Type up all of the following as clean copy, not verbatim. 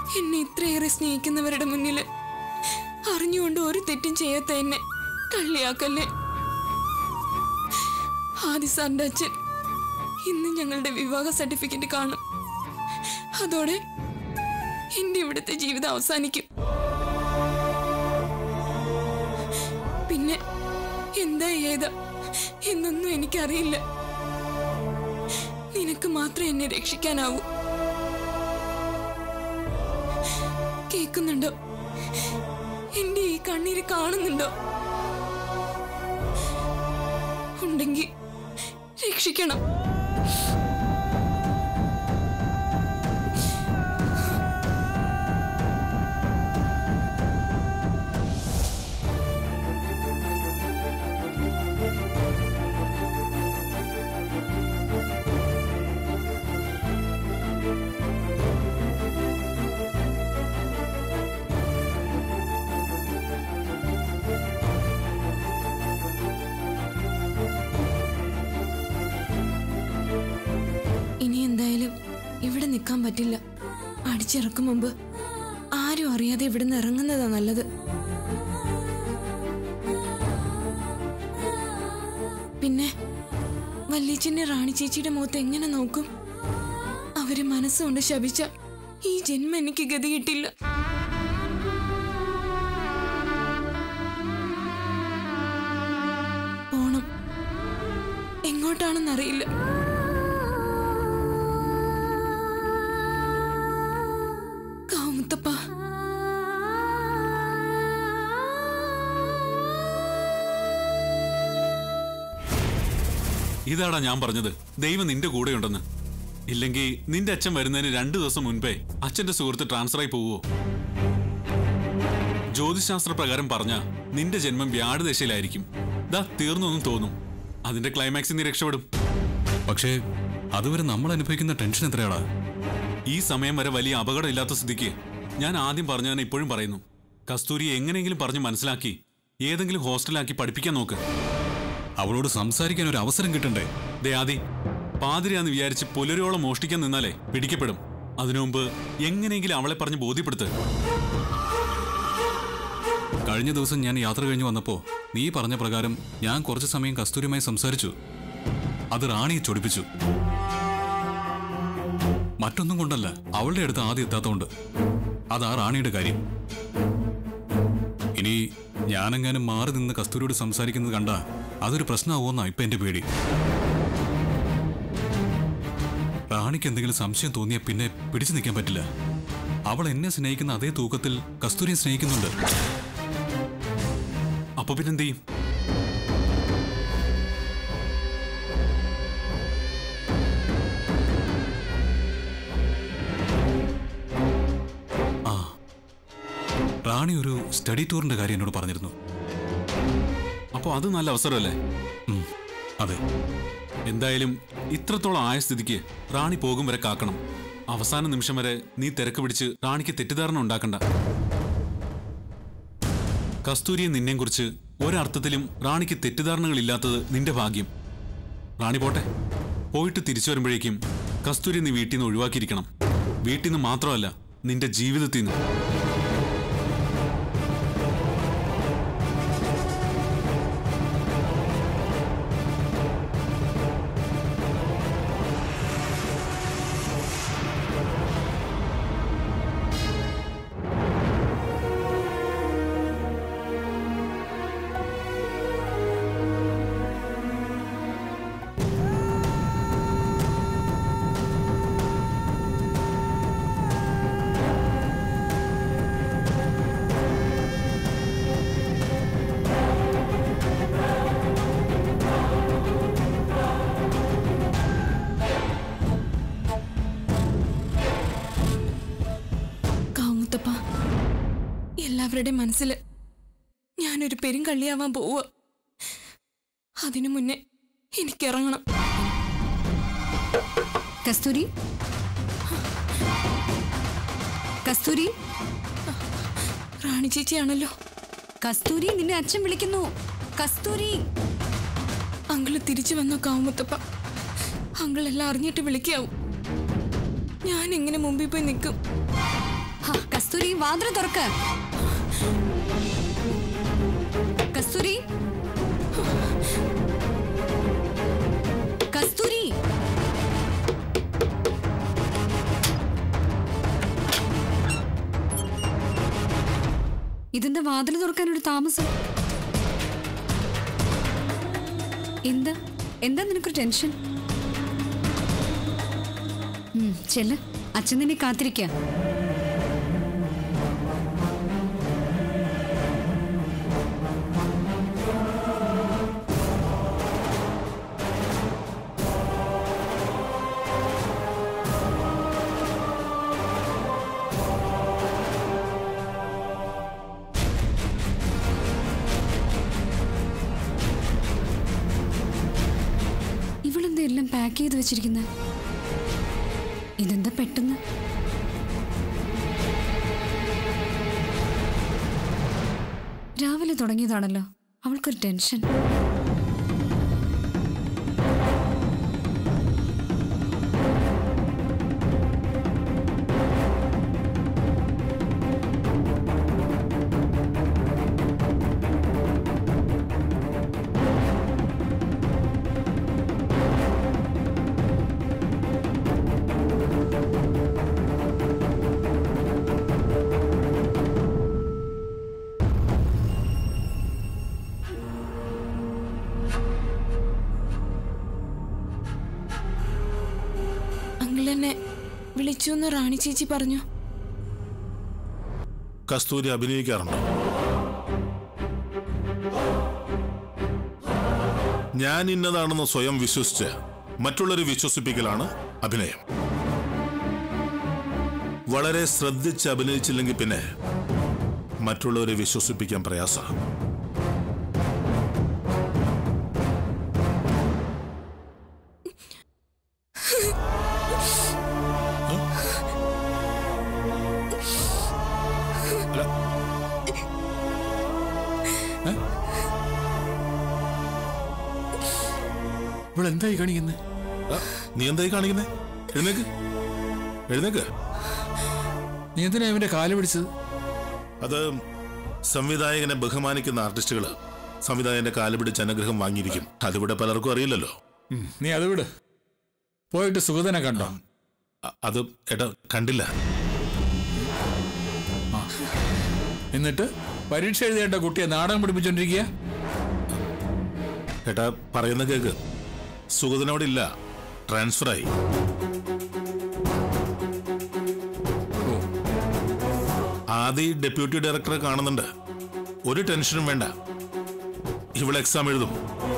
എന്നെ ഇത്രയേറെ സ്നേഹിക്കുന്നവരുടെ മുന്നിൽ അറിഞ്ഞുകൊണ്ട് ഒരു തെറ്റും ചെയ്യാത്ത എന്നെ കളിയാക്കല്ലേ. ആദി സാറിന്റെ അച്ഛൻ ഇന്ന് ഞങ്ങളുടെ വിവാഹ സർട്ടിഫിക്കറ്റ് കാണും. അതോടെ എന്റെ ഇവിടുത്തെ ജീവിതം അവസാനിക്കും. പിന്നെ എന്താ ഏതാ എന്നൊന്നും എനിക്കറിയില്ല. നിനക്ക് മാത്രമേ എന്നെ രക്ഷിക്കാനാവൂ. കേൾക്കുന്നുണ്ടോ? എന്റെ ഈ കണ്ണീര് കാണുന്നുണ്ടോ? ഉണ്ടെങ്കിൽ രക്ഷിക്കണം. ഇനി എന്തായാലും ഇവിടെ നിൽക്കാൻ പറ്റില്ല. അടിച്ചിറക്കും മുമ്പ് ആരും അറിയാതെ ഇവിടെ നിന്ന് ഇറങ്ങുന്നതാ നല്ലത്. പിന്നെ വല്യച്ഛന്റെ റാണി ചേച്ചിയുടെ മുഖത്ത് എങ്ങനെ നോക്കും? അവര് മനസ്സുകൊണ്ട് ശപിച്ച ഈ ജന്മം എനിക്ക് ഗതി കിട്ടില്ല. പോണം. എങ്ങോട്ടാണെന്നറിയില്ല. കാമുത്തപ്പ, ഇതാടാ ഞാൻ പറഞ്ഞത്, ദൈവം നിന്റെ കൂടെയുണ്ടെന്ന്. ഇല്ലെങ്കിൽ നിന്റെ അച്ഛൻ വരുന്നതിന് 2 ദിവസം മുൻപേ അച്ഛന്റെ സുഹൃത്ത് ട്രാൻസ്ഫർ ആയി പോവോ? ജ്യോതിശാസ്ത്ര പ്രകാരം പറഞ്ഞ നിന്റെ ജന്മം വ്യാഴദശയിലായിരിക്കും. ദാ തീർന്നൊന്നും തോന്നും. അതിന്റെ ക്ലൈമാക്സിൽ നീ രക്ഷപ്പെടും. പക്ഷേ അതുവരെ നമ്മൾ അനുഭവിക്കുന്ന ടെൻഷൻ എത്രയാടാ? ഈ സമയം വരെ വലിയ അപകടമില്ലാത്ത സ്ഥിതിക്ക് ഞാൻ ആദ്യം പറഞ്ഞതിനെ ഇപ്പോഴും പറയുന്നു. കസ്തൂരിയെ എങ്ങനെയെങ്കിലും പറഞ്ഞ് മനസ്സിലാക്കി ഏതെങ്കിലും ഹോസ്റ്റലാക്കി പഠിപ്പിക്കാൻ നോക്ക്. അവളോട് സംസാരിക്കാൻ ഒരു അവസരം കിട്ടണ്ടേ? ദേ ആദി, പാതിരിയാന്ന് വിചാരിച്ച് പുലരോളം മോഷ്ടിക്കാൻ നിന്നാലേ പിടിക്കപ്പെടും. അതിനു മുമ്പ് എങ്ങനെയെങ്കിലും അവളെ പറഞ്ഞ് ബോധ്യപ്പെടുത്ത്. കഴിഞ്ഞ ദിവസം ഞാൻ യാത്ര കഴിഞ്ഞ് വന്നപ്പോ നീ പറഞ്ഞ പ്രകാരം ഞാൻ കുറച്ചു സമയം കസ്തൂരിയുമായി സംസാരിച്ചു. അത് റാണിയെ ചൊടിപ്പിച്ചു. മറ്റൊന്നും കൊണ്ടല്ല, അവളുടെ അടുത്ത് ആദ്യം എത്താത്തോണ്ട്. അതാ റാണിയുടെ കാര്യം. ഇനി ഞാനെങ്ങാനും മാറി നിന്ന് കസ്തൂരിയോട് സംസാരിക്കുന്നത് കണ്ടാ അതൊരു പ്രശ്നമാവുമെന്നാ ഇപ്പൊ എന്റെ പേടി. റാണിക്ക് എന്തെങ്കിലും സംശയം തോന്നിയാൽ പിന്നെ പിടിച്ചു നിൽക്കാൻ പറ്റില്ല. അവൾ എന്നെ സ്നേഹിക്കുന്ന അതേ തൂക്കത്തിൽ കസ്തൂരിയെ സ്നേഹിക്കുന്നുണ്ട്. അപ്പൊ പിന്നെന്ത് ചെയ്യും? റാണി ഒരു സ്റ്റഡി ടൂറിന്റെ കാര്യം എന്നോട് പറഞ്ഞിരുന്നു. അപ്പൊ അത് നല്ല അവസരമല്ലേ? അതെ. എന്തായാലും ഇത്രത്തോളം ആയ സ്ഥിതിക്ക് റാണി പോകും വരെ കാക്കണം. അവസാന നിമിഷം വരെ നീ തിരക്ക് പിടിച്ച് റാണിക്ക് തെറ്റിദ്ധാരണ ഉണ്ടാക്കണ്ട. കസ്തൂരിയെ നിന്നെയും കുറിച്ച് ഒരർത്ഥത്തിലും റാണിക്ക് തെറ്റിദ്ധാരണകളില്ലാത്തത് നിന്റെ ഭാഗ്യം. റാണി പോട്ടെ. പോയിട്ട് തിരിച്ചു വരുമ്പോഴേക്കും കസ്തൂരി നീ വീട്ടിൽ നിന്ന് ഒഴിവാക്കിയിരിക്കണം. വീട്ടിൽ നിന്ന് മാത്രമല്ല, നിന്റെ ജീവിതത്തിൽ നിന്ന്. എല്ലാവരുടെ മനസ്സിൽ ഞാനൊരു പെരുങ്കള്ളിയാവാൻ പോവുക. അതിനു മുന്നേ എനിക്കിറങ്ങണം. കസ്തൂരി, കസ്തൂരി, റാണി ചേച്ചിയാണല്ലോ. കസ്തൂരി, നിന്നെ അച്ഛൻ വിളിക്കുന്നു. കസ്തൂരി. അങ്കിള് തിരിച്ചു വന്നോ കാമുത്തപ്പ? അങ്കിൾ എല്ലാം അറിഞ്ഞിട്ട് വിളിക്കാവും. ഞാൻ എങ്ങനെ മുമ്പിൽ പോയി നിൽക്കും? വാതിൽ തുറക്ക്. കസ്തൂരി, കസ്തൂരി. ഇതെന്താ വാതിൽ തുറക്കാനൊരു താമസം? എന്താ നിനക്കൊരു ടെൻഷൻ? ചെല്ല്, അച്ഛൻ നിന്നെ കാത്തിരിക്ക. ഇവളെന്താ എല്ലാം പാക്ക് ചെയ്ത് വെച്ചിരിക്കുന്നത്? ഇതെന്താ പെട്ടെന്ന്? രാവിലെ തുടങ്ങിയതാണല്ലോ, അവൾക്കൊരു ടെൻഷൻ. എന്നെ വിളിച്ചു എന്ന് റാണി ചേച്ചി പറഞ്ഞു. കസ്തൂരി അഭിനയിക്കാറുണ്ടോ? ഞാൻ ഇന്നതാണെന്ന് സ്വയം വിശ്വസിച്ച് മറ്റുള്ളവരെ വിശ്വസിപ്പിക്കലാണ് അഭിനയം. വളരെ ശ്രദ്ധിച്ച് അഭിനയിച്ചില്ലെങ്കിൽ പിന്നെ മറ്റുള്ളവരെ വിശ്വസിപ്പിക്കാൻ പ്രയാസമാണ്. എന്തായി കാണിക്കുന്നേ? നീ എന്തായി കാണിക്കുന്നേ? എഴുന്നേക്ക്, എഴുന്നേക്ക്. നീ എന്തിനാ ഇവന്റെ കാല് പിടിച്ചത്? അത് സംവിധായകനെ ബഹുമാനിക്കുന്ന ആർട്ടിസ്റ്റുകള് സംവിധായകന്റെ കാല് പിടിച്ച് അനുഗ്രഹം വാങ്ങിയിരിക്കും. അതിവിടെ പലർക്കും അറിയില്ലല്ലോ. നീ അത് വിട്. പോയിട്ട് സുഗതനെ കണ്ടോ? അത് ഏട്ടാ കണ്ടില്ല. എന്നിട്ട് പരീക്ഷ എഴുതേണ്ട കുട്ടിയെ നാടകം പഠിപ്പിച്ചോണ്ടിരിക്കുക. ഏട്ടാ പറയുന്ന കേക്ക്. സുഗതനോടില്ല, ട്രാൻസ്ഫറായി. ആദ്യ ഡെപ്യൂട്ടി ഡയറക്ടറെ കാണുന്നുണ്ട്. ഒരു ടെൻഷനും വേണ്ട, ഇവിടെ എക്സാം എഴുതും.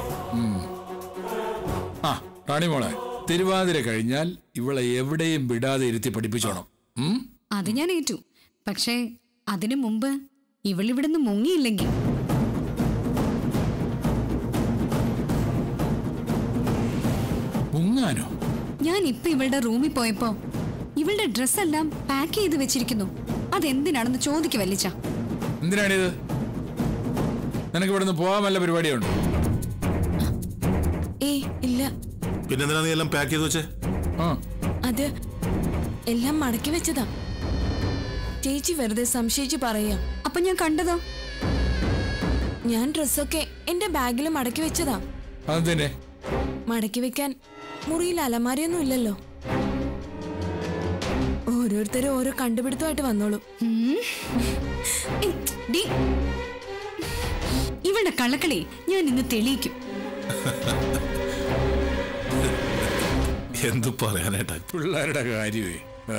റാണി മോളെ, തിരുവാതിര കഴിഞ്ഞാൽ ഇവളെ എവിടെയും വിടാതെ ഇരുത്തി പഠിപ്പിച്ചോണം. അത് ഞാൻ ഏറ്റു. പക്ഷേ അതിനു മുമ്പ് ഇവളിവിടുന്ന് മുങ്ങിയില്ലെങ്കിൽ. മുങ്ങാനോ? ഞാൻ ഇപ്പൊ ഇവളുടെ റൂമിൽ പോയപ്പോ ഇവളുടെ ഡ്രസ്സെല്ലാം പാക്ക് ചെയ്ത് വെച്ചിരിക്കുന്നു. അതെന്തിനാണെന്ന് ചോദിക്കുക വല്ലിച്ച. എന്തിനാണിത്? നിനക്ക് ഇവിടുന്ന് പോവാൻ വല്ല പരിപാടിയുണ്ടോ? ഇല്ല. പിന്നെന്തിനാ നീ എല്ലാം പാക്ക് ചെയ്ത് വെച്ചേ? അത് എല്ലാം മടക്കി വെച്ചതാ. ചേച്ചി വെറുതെ സംശയിച്ച് പറയാ. അപ്പൊ ഞാൻ കണ്ടതോ? ഞാൻ ഡ്രസ്സൊക്കെ എന്റെ ബാഗിൽ മടക്കി വെച്ചതാ. അതെന്നെ മടക്കി വെക്കാൻ മുറിയിൽ അലമാരയൊന്നും ഇല്ലല്ലോ. ഓരോരുത്തരും ഓരോ കണ്ടുപിടുത്തമായിട്ട് വന്നോളൂ. ഇവളുടെ കള്ളക്കളി ഞാൻ ഇന്ന് തെളിയിക്കും. എന്തു പറയാനായിട്ടാ പിള്ളേരുടെ കാര്യമേ.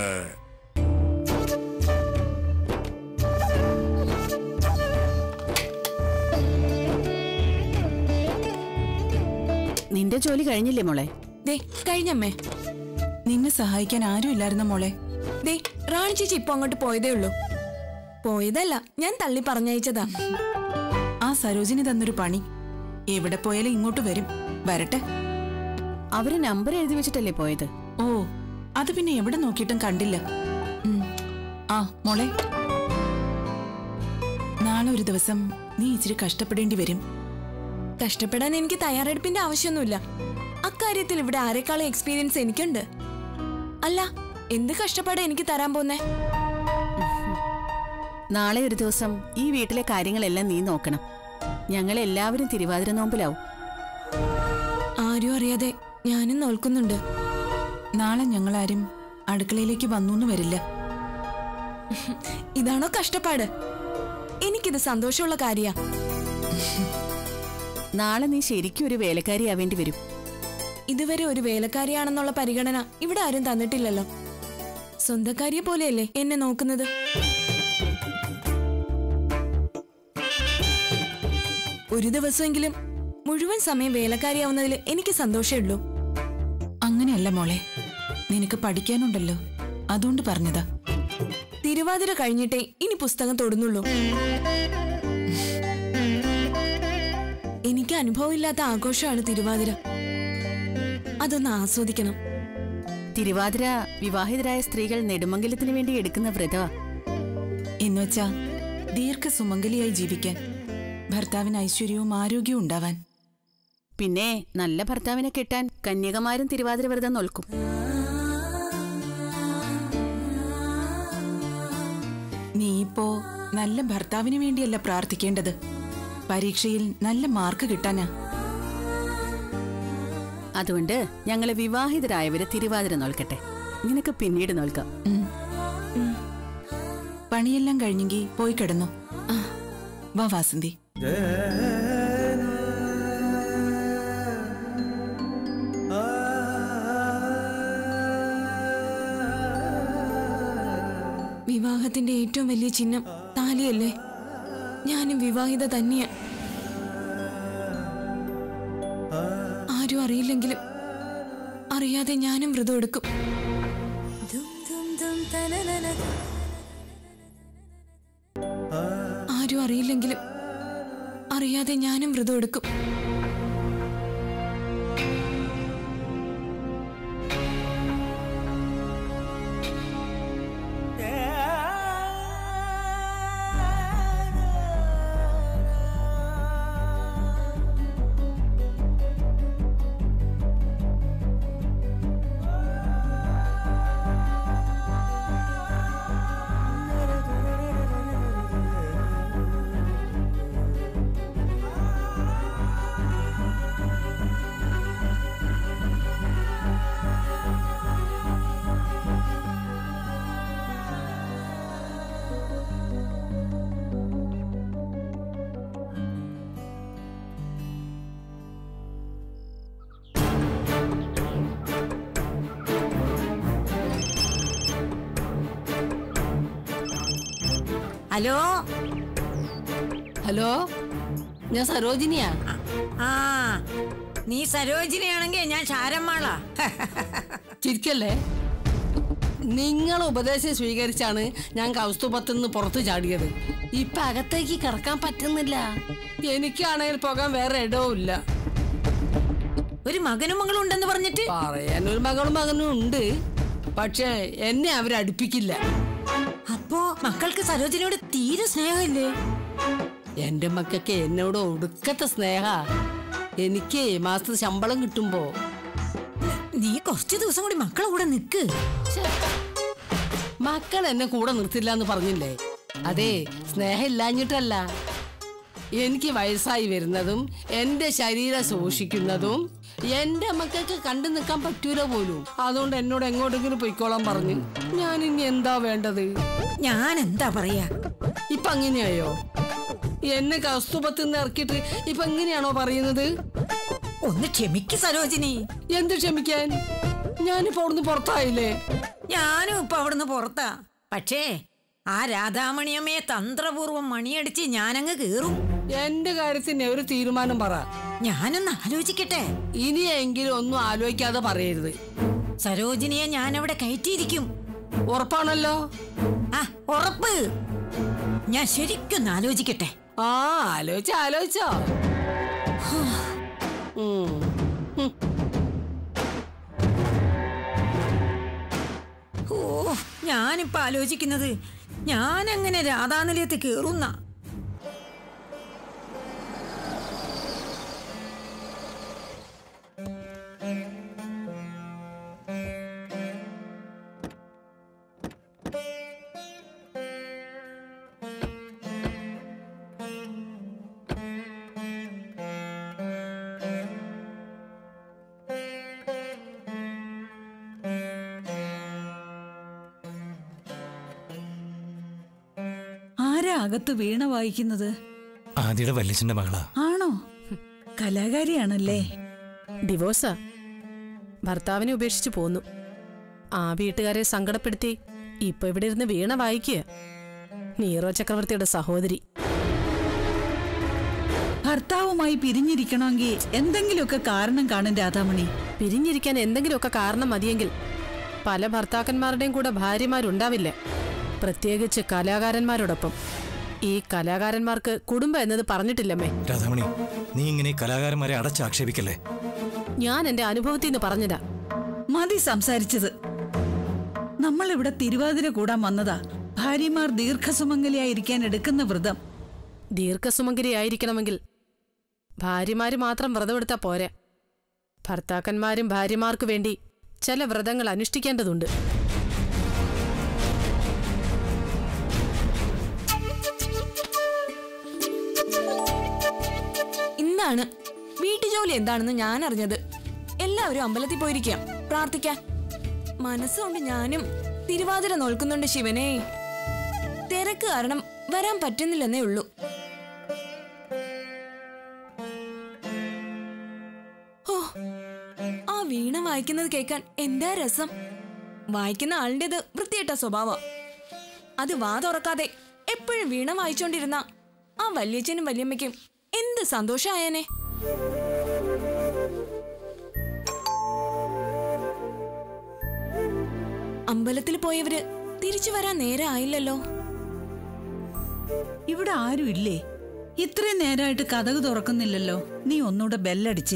നിന്റെ ജോലി കഴിഞ്ഞില്ലേ മോളെ? ദേ കഴിഞ്ഞമ്മേ. നിന്നെ സഹായിക്കാൻ ആരും ഇല്ലായിരുന്ന മോളെ. ദേ റാണി ചേച്ചി ഇപ്പൊ അങ്ങോട്ട് പോയതേ ഉള്ളൂ. പോയതല്ല, ഞാൻ തള്ളി പറഞ്ഞയച്ചതാ. ആ സരോജിനി തന്നൊരു പണി. എവിടെ പോയാലും ഇങ്ങോട്ട് വരും. വരട്ടെ. അവര് നമ്പർ എഴുതി വെച്ചിട്ടല്ലേ പോയത്? ഓ, അത് പിന്നെ എവിടെ നോക്കിയിട്ടും കണ്ടില്ല. ആ മോളെ, നാളെ ഒരു ദിവസം നീ ഇച്ചിരി കഷ്ടപ്പെടേണ്ടി വരും. കഷ്ടപ്പെടാൻ എനിക്ക് തയ്യാറെടുപ്പിന്റെ ആവശ്യമൊന്നുമില്ല. അക്കാര്യത്തിൽ ഇവിടെ ആരെക്കാളും എക്സ്പീരിയൻസ് എനിക്കുണ്ട്. അല്ല, എന്ത് കഷ്ടപ്പാടാ എനിക്ക് തരാൻ പോന്നേ? നാളെ ഒരു ദിവസം ഈ വീട്ടിലെ കാര്യങ്ങളെല്ലാം നീ നോക്കണം. ഞങ്ങളെല്ലാവരും തിരുവാതിര നോമ്പിലാവും. ആരും അറിയാതെ ഞാനും നോൽക്കുന്നുണ്ട്. നാളെ ഞങ്ങളാരും അടുക്കളയിലേക്ക് വന്നൂന്ന് വരില്ല. ഇതാണോ കഷ്ടപ്പാട്? എനിക്കിത് സന്തോഷമുള്ള കാര്യാ. നാളെ നീ ശരിക്കും ഒരു വേലക്കാരിയാവേണ്ടി വരും. ഇതുവരെ ഒരു വേലക്കാരിയാണെന്നുള്ള പരിഗണന ഇവിടെ ആരും തന്നിട്ടില്ലല്ലോ. സ്വന്തക്കാരിയെ പോലെയല്ലേ എന്നെ നോക്കുന്നത്. ഒരു ദിവസമെങ്കിലും മുഴുവൻ സമയം വേലക്കാരിയാവുന്നതിൽ എനിക്ക് സന്തോഷമേ ഉള്ളൂ. അങ്ങനെയല്ല മോളെ, നിനക്ക് പഠിക്കാനുണ്ടല്ലോ, അതുകൊണ്ട് പറഞ്ഞതാ. തിരുവാതിര കഴിഞ്ഞിട്ടേ ഇനി പുസ്തകം തൊടുന്നുള്ളൂ. എനിക്ക് അനുഭവമില്ലാത്ത ആഘോഷമാണ് തിരുവാതിര. അതൊന്ന് ആസ്വദിക്കണം. തിരുവാതിര വിവാഹിതരായ സ്ത്രീകൾ നെടുമംഗലത്തിന് വേണ്ടി എടുക്കുന്ന വ്രതമാ. എന്നുവെച്ചാ ദീർഘസുമംഗലിയായി ജീവിക്കാൻ, ഭർത്താവിന് ഐശ്വര്യവും ആരോഗ്യവും ഉണ്ടാവാൻ. പിന്നെ നല്ല ഭർത്താവിനെ കിട്ടാൻ കന്യകമാരും തിരുവാതിര വ്രതം നോൽക്കും. നീ ഇപ്പോ നല്ല ഭർത്താവിന് വേണ്ടിയല്ല പ്രാർത്ഥിക്കേണ്ടത്, പരീക്ഷയിൽ നല്ല മാർക്ക് കിട്ടാനാ. അതുകൊണ്ട് ഞങ്ങളെ വിവാഹിതരായവര് തിരുവാതിര നോൽക്കട്ടെ. നിനക്ക് പിന്നീട് നോൽക്കാം. പണിയെല്ലാം കഴിഞ്ഞെങ്കിൽ പോയി കിടന്നു. വാ വാസന്തി. വിവാഹത്തിന്റെ ഏറ്റവും വലിയ ചിഹ്നം താലിയല്ലേ? ഞാനും വിവാഹിത തന്നെയാ. ആരും അറിയില്ലെങ്കിലും അറിയാതെ ഞാനും വ്രതം എടുക്കും. ആരും അറിയില്ലെങ്കിലും അറിയാതെ ഞാനും വ്രതം എടുക്കും. ഹലോ ഹലോ, ഞാൻ സരോജിനിയാ. ആ, നീ സരോജിനിയാണെങ്കിൽ ഞാൻ ശാരമ്മാളാ. ചിരിക്കല്ലേ? നിങ്ങൾ ഉപദേശം സ്വീകരിച്ചാണ് ഞാൻ കൗസ്തുഭത്തുനിന്ന് പുറത്തു ചാടിയത്. ഇപ്പൊ അകത്തേക്ക് കിടക്കാൻ പറ്റുന്നില്ല. എനിക്കാണെങ്കിൽ പോകാൻ വേറെ ഇടവും ഇല്ല. ഒരു മകനും മകളും ഉണ്ടെന്ന് പറഞ്ഞിട്ട് പറയാൻ ഒരു മകളും ഉണ്ട്, പക്ഷെ എന്നെ അവരടുപ്പിക്കില്ല. അപ്പോ മക്കൾക്ക് സരോജിനിയോട് തീരെ സ്നേഹമില്ലേ? എന്റെ മക്കൾക്ക് എന്നോട് ഒടുക്കത്തെ സ്നേഹ. എനിക്ക് മാസത്തെ ശമ്പളം കിട്ടുമ്പോ നീ കുറച്ചു ദിവസം കൂടി മക്കളെ കൂടെ നിക്ക്. മക്കൾ എന്നെ കൂടെ നിർത്തില്ല എന്ന് പറഞ്ഞില്ലേ? അതെ, സ്നേഹം ഇല്ലാഞ്ഞിട്ടല്ല. എനിക്ക് വയസ്സായി വരുന്നതും എന്റെ ശരീരം ശോഷിക്കുന്നതും എന്റെ മക്കൾക്ക് കണ്ടു നിൽക്കാൻ പറ്റൂല പോലും. അതുകൊണ്ട് എന്നോട് എങ്ങോട്ടെങ്കിലും പൊയ്ക്കോളാൻ പറഞ്ഞു. ഞാൻ ഇനി എന്താ വേണ്ടത്? ഞാൻ എന്താ പറയാ? ഇപ്പൊ അങ്ങനെയായോ? എന്നെ കൗസ്തുഭത്തിൽ ഇറക്കിയിട്ട് ഇപ്പൊ എങ്ങനെയാണോ പറയുന്നത്? ഒന്ന് ക്ഷമിക്ക് സരോജിനി. എന്ത് ക്ഷമിക്കാൻ? ഞാനിപ്പോ അവിടുന്ന് പുറത്തായില്ലേ? ഞാനും ഇപ്പൊ അവിടുന്ന് പുറത്താ. പക്ഷേ ആ രാധാമണിയമ്മയെ തന്ത്രപൂർവ്വം മണിയടിച്ച് ഞാനങ്ങ് കേറും. എന്റെ കാര്യത്തിന് ഒരു തീരുമാനം പറ. ഞാനൊന്ന് ആലോചിക്കട്ടെ. ഇനിയെങ്കിലും ഒന്നും ആലോചിക്കാതെ പറയരുത്. സരോജിനിയെ ഞാൻ അവിടെ കയറ്റിയിരിക്കും. ഉറപ്പാണല്ലോ? ആ, ഉറപ്പ്. ഞാൻ ശരിക്കൊന്ന് ആലോചിക്കട്ടെ. ആ, ആലോചിച്ചോ? ഓ, ഞാനിപ്പോ ആലോചിക്കുന്നത് ഞാനെങ്ങനെ രാധാനിലയത്ത് കേറുന്ന. ആരാ അകത്ത് വീണ വായിക്കുന്നത്? ആദിയുടെ വല്യച്ഛന്റെ മകളാ. ആണോ? കലാകാരിയാണല്ലേ? ഡിവോഴ്സാ. ഭർത്താവിനെ ഉപേക്ഷിച്ചു പോന്നു. ആ വീട്ടുകാരെ സങ്കടപ്പെടുത്തി ഇപ്പൊ ഇവിടെ ഇരുന്ന് വീണ വായിക്കുക. നീറോ ചക്രവർത്തിയുടെ സഹോദരി. ഭർത്താവുമായി പിരിഞ്ഞിരിക്കണമെങ്കിൽ എന്തെങ്കിലുമൊക്കെ കാരണം കാണും രാധാമണി. പിരിഞ്ഞിരിക്കാൻ എന്തെങ്കിലുമൊക്കെ കാരണം മതിയെങ്കിൽ പല ഭർത്താക്കന്മാരുടെയും കൂടെ ഭാര്യമാരുണ്ടാവില്ല, പ്രത്യേകിച്ച് കലാകാരന്മാരോടൊപ്പം. ഈ കലാകാരന്മാർക്ക് കുടുംബം എന്നത് പറഞ്ഞിട്ടില്ലമ്മേ. രാധാമണി, നീ ഇങ്ങനെ കലാകാരന്മാരെ അടച്ചാക്ഷേപിക്കല്ലേ. ഞാൻ എന്റെ അനുഭവത്തിൽ നിന്ന് പറഞ്ഞതാ. മതി സംസാരിച്ചത്. നമ്മൾ ഇവിടെ തിരുവാതിര കൂടാൻ വന്നതാ. ഭാര്യമാർ ദീർഘസുമംഗലിയായിരിക്കാൻ എടുക്കുന്ന വ്രതം. ദീർഘസുമംഗലിയായിരിക്കണമെങ്കിൽ ഭാര്യമാര് മാത്രം വ്രതമെടുത്താ പോരാ. ഭർത്താക്കന്മാരും ഭാര്യമാർക്കു വേണ്ടി ചില വ്രതങ്ങൾ അനുഷ്ഠിക്കേണ്ടതുണ്ട്. ഇന്നാണ് വീട്ടുജോലി എന്താണെന്ന് ഞാൻ അറിഞ്ഞത്. എല്ലാവരും അമ്പലത്തിൽ പോയിരിക്കാം പ്രാർത്ഥിക്കാൻ. മനസ്സുകൊണ്ട് ഞാനും തിരുവാതിര നോൽക്കുന്നുണ്ട് ശിവനെ. തിരക്ക് കാരണം വരാൻ പറ്റുന്നില്ലെന്നേ ഉള്ളൂ. ഓ, ആ വീണ വായിക്കുന്നത് കേൾക്കാൻ എന്താ രസം. വായിക്കുന്ന ആളിൻ്റെത് വൃത്തിയേട്ട സ്വഭാവം. അത് വാ തുറക്കാതെ എപ്പോഴും വീണ വായിച്ചോണ്ടിരുന്ന ആ വല്യച്ഛനും വല്യമ്മയ്ക്കും എന്ത് സന്തോഷായനെ. അമ്പലത്തിൽ പോയവര് തിരിച്ചു വരാൻ നേരെ ആയില്ലല്ലോ. ഇവിടെ ആരും ഇല്ലേ? ഇത്രയും നേരമായിട്ട് കതക് തുറക്കുന്നില്ലല്ലോ. നീ ഒന്നുകൂടെ ബെല്ലടിച്ചേ.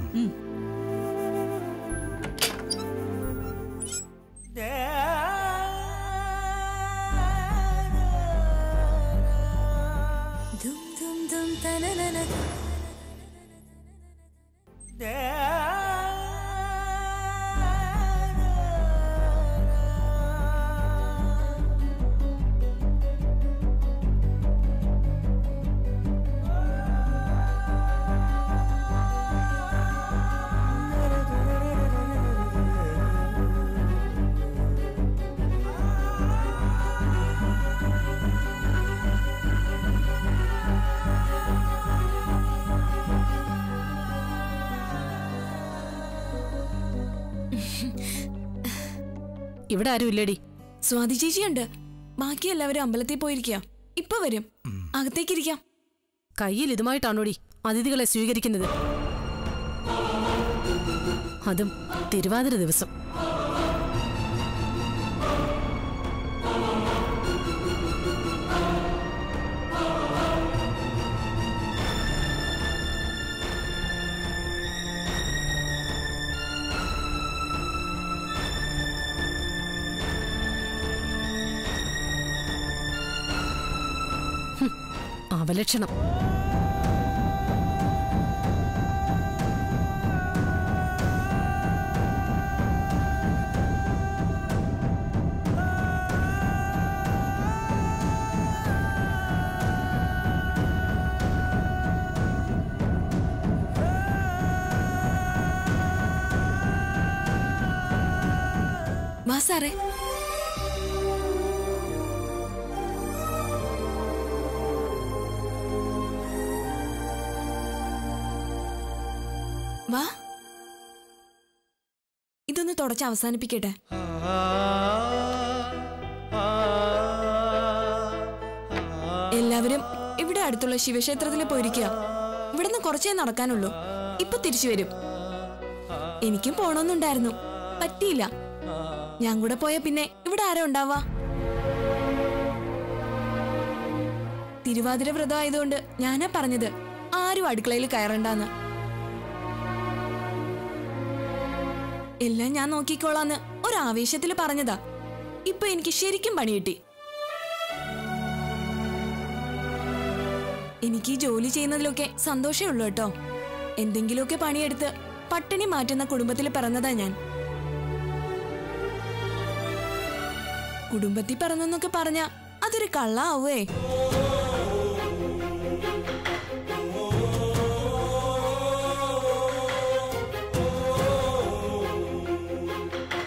ഇവിടെ ആരും ഇല്ലേടി? സ്വാതി ചേച്ചിയുണ്ട്. ബാക്കി എല്ലാവരും അമ്പലത്തിൽ പോയിരിക്കുക. ഇപ്പൊ വരും. അകത്തേക്കിരിക്കാം. കയ്യിൽ ഇതുമായിട്ടാണോടി അതിഥികളെ സ്വീകരിക്കുന്നത്? അതും തിരുവാതിര ദിവസം. അവലക്ഷണം. വാ സാറേ. വാ, ഇതൊന്ന് തുടച്ച് അവസാനിപ്പിക്കട്ടെ. എല്ലാവരും ഇവിടെ അടുത്തുള്ള ശിവക്ഷേത്രത്തിൽ പോയിരിക്കുക. ഇവിടുന്ന് കുറച്ചേ നടക്കാനുള്ളൂ. ഇപ്പൊ തിരിച്ചു വരും. എനിക്കും പോണമെന്നുണ്ടായിരുന്നു, പറ്റിയില്ല. ഞാൻ കൂടെ പോയ പിന്നെ ഇവിടെ ആരാ ഉണ്ടാവാ? തിരുവാതിര വ്രതം ആയതുകൊണ്ട് ഞാനാ പറഞ്ഞത് ആരും അടുക്കളയിൽ കയറണ്ടെന്ന്. എല്ലാം ഞാൻ നോക്കിക്കോളാന്ന് ഒരാവേശത്തിൽ പറഞ്ഞതാ. ഇപ്പൊ എനിക്ക് ശരിക്കും പണി കിട്ടി. എനിക്ക് ഈ ജോലി ചെയ്യുന്നതിലൊക്കെ സന്തോഷമേ ഉള്ളൂ കേട്ടോ. എന്തെങ്കിലുമൊക്കെ പണിയെടുത്ത് പട്ടിണി മാറ്റുന്ന കുടുംബത്തിൽ പിറന്നതാ ഞാൻ. കുടുംബത്തിൽ പിറന്നെന്നൊക്കെ പറഞ്ഞ അതൊരു കള്ളാവേ.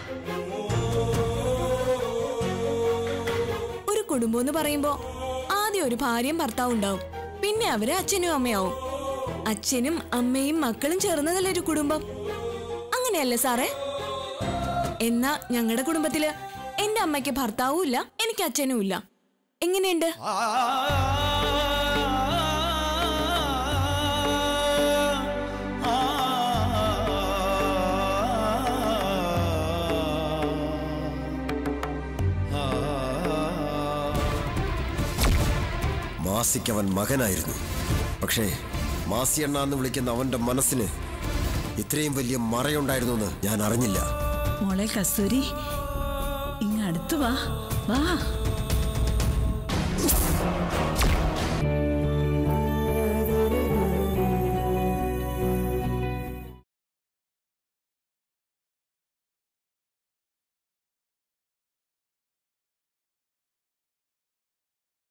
കുടുംബം എന്ന് പറയുമ്പോ ആദ്യം ആദ്യം ഒരു ഭാര്യയും ഭർത്താവും ഉണ്ടാവും, പിന്നെ അവര് അച്ഛനും അമ്മയാവും. അച്ഛനും അമ്മയും മക്കളും ചേർന്നതല്ലേ ഒരു കുടുംബം. അങ്ങനെയല്ലേ സാറേ? എന്നാ ഞങ്ങളുടെ കുടുംബത്തില് എന്റെ അമ്മയ്ക്ക് ഭർത്താവും ഇല്ല, എനിക്ക് അച്ഛനും ഇല്ല. എങ്ങനെയുണ്ട്? മാസിക്ക് അവൻ മകനായിരുന്നു. പക്ഷേ മാസിയണ്ണ എന്ന് വിളിക്കുന്ന അവന്റെ മനസ്സിന് ഇത്രയും വലിയ മറയുണ്ടായിരുന്നു എന്ന് ഞാൻ അറിഞ്ഞില്ല. മോളെ കസ്തൂരി, ഇങ്ങടുത്ത് വാ വാ.